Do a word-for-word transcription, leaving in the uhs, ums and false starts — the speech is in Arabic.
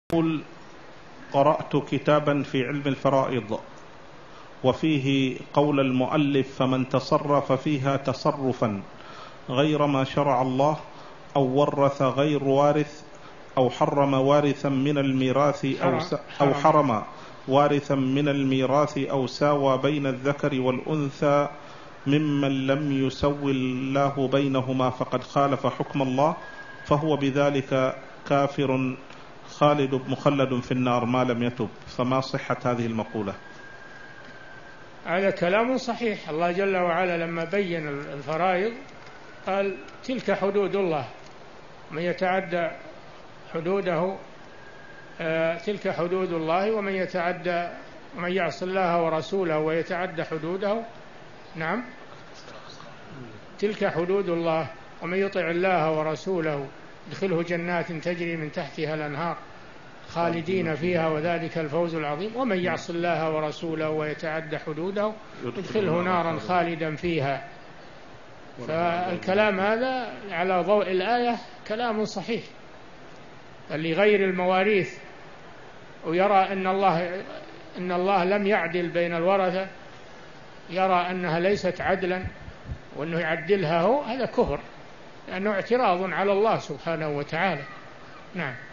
يقول: قرأت كتابا في علم الفرائض وفيه قول المؤلف: فمن تصرف فيها تصرفا غير ما شرع الله أو ورث غير وارث أو حرم وارثا من الميراث أو, أو حرم وارثا من الميراث أو ساوى بين الذكر والأنثى ممن لم يسوي الله بينهما فقد خالف حكم الله، فهو بذلك كافر خالد مخلد في النار ما لم يتب. فما صحة هذه المقولة؟ هذا كلام صحيح. الله جل وعلا لما بين الفرائض قال: تلك حدود الله، من يتعدى حدوده آه تلك حدود الله، ومن يتعدى من يعص الله ورسوله ويتعدى حدوده، نعم، تلك حدود الله، ومن يطع الله ورسوله يدخله جنات تجري من تحتها الأنهار خالدين فيها وذلك الفوز العظيم، ومن يعص الله ورسوله ويتعدى حدوده يدخله نارا خالدا فيها. فالكلام هذا على ضوء الآية كلام صحيح. اللي غير المواريث ويرى أن الله إن الله لم يعدل بين الورثة، يرى أنها ليست عدلا وأنه يعدلها هو، هذا كفر، لأنه اعتراض على الله سبحانه وتعالى. نعم.